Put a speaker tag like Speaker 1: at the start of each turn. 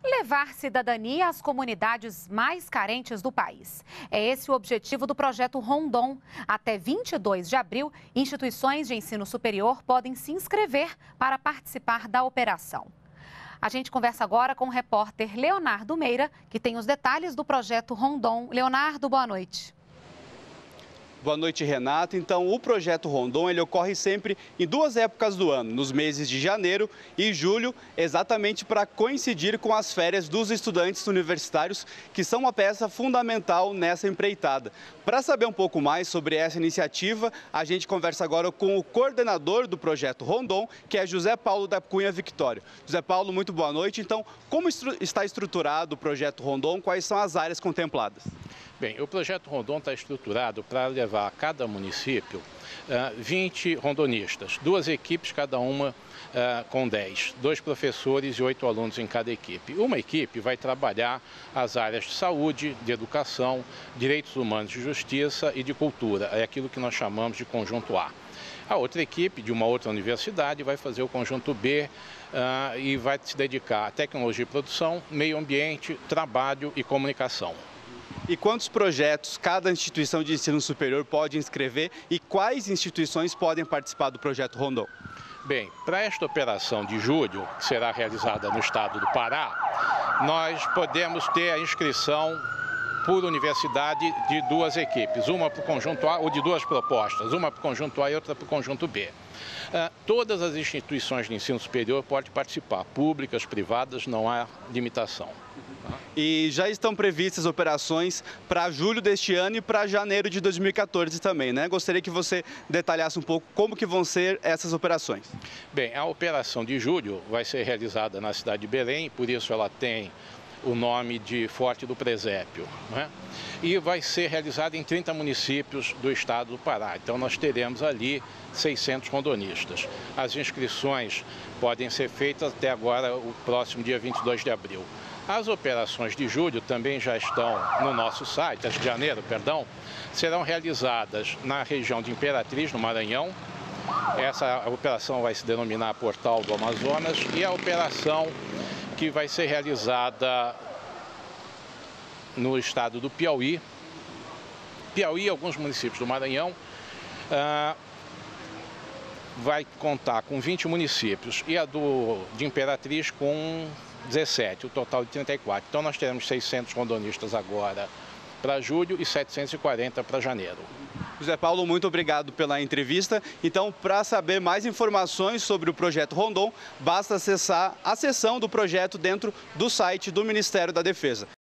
Speaker 1: Levar cidadania às comunidades mais carentes do país. É esse o objetivo do projeto Rondon. Até 22 de abril, instituições de ensino superior podem se inscrever para participar da operação. A gente conversa agora com o repórter Leonardo Meira, que tem os detalhes do projeto Rondon. Leonardo, boa noite.
Speaker 2: Boa noite, Renata. Então, o projeto Rondon ele ocorre sempre em duas épocas do ano, nos meses de janeiro e julho, exatamente para coincidir com as férias dos estudantes universitários, que são uma peça fundamental nessa empreitada. Para saber um pouco mais sobre essa iniciativa, a gente conversa agora com o coordenador do projeto Rondon, que é José Paulo da Cunha Victório. José Paulo, muito boa noite. Então, como está estruturado o projeto Rondon? Quais são as áreas contempladas?
Speaker 3: Bem, o projeto Rondon está estruturado para levar a cada município 20 rondonistas, duas equipes, cada uma com 10, 2 professores e 8 alunos em cada equipe. Uma equipe vai trabalhar as áreas de saúde, de educação, direitos humanos e justiça e de cultura, é aquilo que nós chamamos de conjunto A. A outra equipe, de uma outra universidade, vai fazer o conjunto B e vai se dedicar à tecnologia e produção, meio ambiente, trabalho e comunicação.
Speaker 2: E quantos projetos cada instituição de ensino superior pode inscrever e quais instituições podem participar do projeto Rondon?
Speaker 3: Bem, para esta operação de julho, que será realizada no estado do Pará, nós podemos ter a inscrição por universidade de duas equipes, uma para o conjunto A, ou de duas propostas, uma para o conjunto A e outra para o conjunto B. Todas as instituições de ensino superior podem participar, públicas, privadas, não há limitação.
Speaker 2: E já estão previstas operações para julho deste ano e para janeiro de 2014 também, né? Gostaria que você detalhasse um pouco como que vão ser essas operações.
Speaker 3: Bem, a operação de julho vai ser realizada na cidade de Belém, por isso ela tem o nome de Forte do Presépio, né? E vai ser realizada em 30 municípios do estado do Pará. Então nós teremos ali 600 rondonistas. As inscrições podem ser feitas até agora, o próximo dia 22 de abril. As operações de julho também já estão no nosso site, as de janeiro, perdão, serão realizadas na região de Imperatriz, no Maranhão. Essa operação vai se denominar Portal do Amazonas e a operação que vai ser realizada no estado do Piauí. Piauí e alguns municípios do Maranhão vai contar com 20 municípios e a de Imperatriz com 17, o total de 34. Então nós teremos 600 rondonistas agora para julho e 740 para janeiro.
Speaker 2: José Paulo, muito obrigado pela entrevista. Então, para saber mais informações sobre o projeto Rondon, basta acessar a seção do projeto dentro do site do Ministério da Defesa.